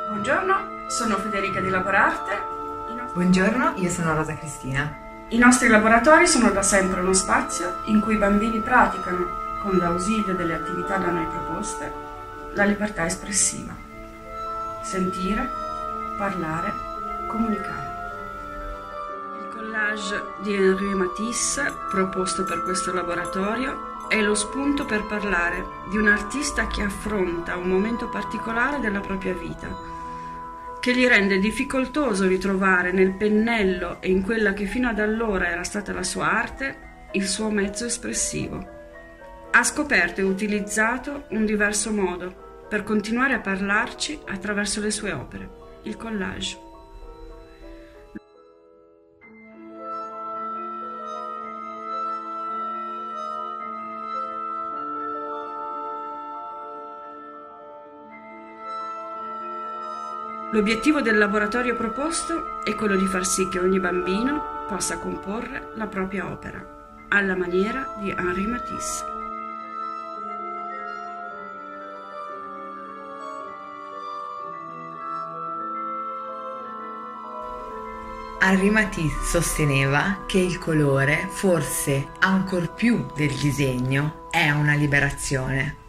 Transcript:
Buongiorno, sono Federica di Laborarte. Buongiorno, io sono Rosa Cristina. I nostri laboratori sono da sempre uno spazio in cui i bambini praticano, con l'ausilio delle attività da noi proposte, la libertà espressiva. Sentire, parlare, comunicare. Il collage di Henri Matisse, proposto per questo laboratorio, è lo spunto per parlare di un artista che affronta un momento particolare della propria vita, che gli rende difficoltoso ritrovare nel pennello e in quella che fino ad allora era stata la sua arte il suo mezzo espressivo. Ha scoperto e utilizzato un diverso modo per continuare a parlarci attraverso le sue opere, il collage. L'obiettivo del laboratorio proposto è quello di far sì che ogni bambino possa comporre la propria opera, alla maniera di Henri Matisse. Henri Matisse sosteneva che il colore, forse ancor più del disegno, è una liberazione.